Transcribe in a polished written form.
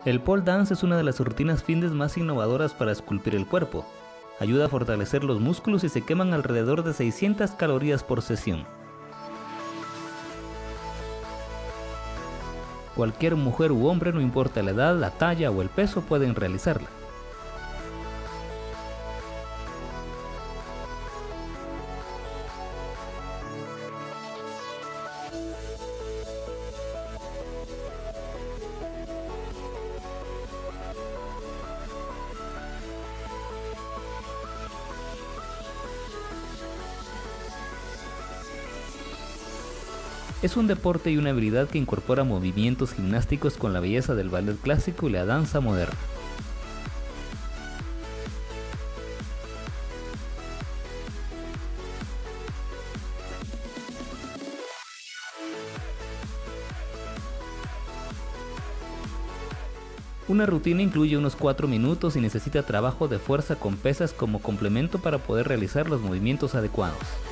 El pole dance es una de las rutinas fitness más innovadoras para esculpir el cuerpo. Ayuda a fortalecer los músculos y se queman alrededor de 600 calorías por sesión. Cualquier mujer u hombre, no importa la edad, la talla o el peso, pueden realizarla. Es un deporte y una habilidad que incorpora movimientos gimnásticos con la belleza del ballet clásico y la danza moderna. Una rutina incluye unos 4 minutos y necesita trabajo de fuerza con pesas como complemento para poder realizar los movimientos adecuados.